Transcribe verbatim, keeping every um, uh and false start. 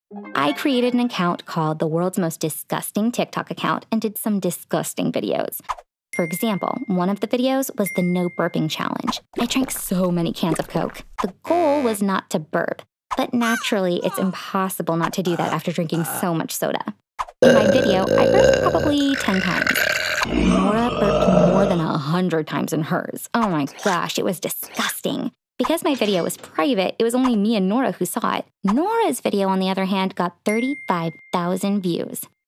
I created an account called the world's most disgusting TikTok account and did some disgusting videos. For example, one of the videos was the no burping challenge. I drank so many cans of Coke. The goal was not to burp, but naturally it's impossible not to do that after drinking so much soda. In my video, I burped probably ten times. Nora burped more than one hundred times in hers. Oh my gosh, it was disgusting. Because my video was private, it was only me and Nora who saw it. Nora's video, on the other hand, got thirty-five thousand views.